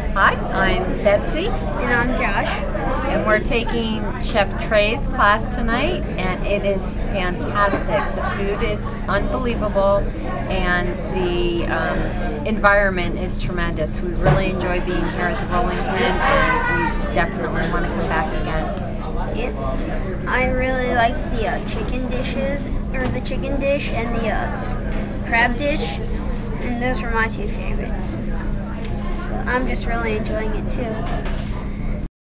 Hi, I'm Betsy, And I'm Josh. and we're taking Chef Tre's class tonight, and it is fantastic. The food is unbelievable, and the environment is tremendous. We really enjoy being here at the Rolling Pin, and we definitely want to come back again. Yeah. I really like the chicken dishes, or the chicken dish and the crab dish, and those were my two favorites. So I'm just really enjoying it too.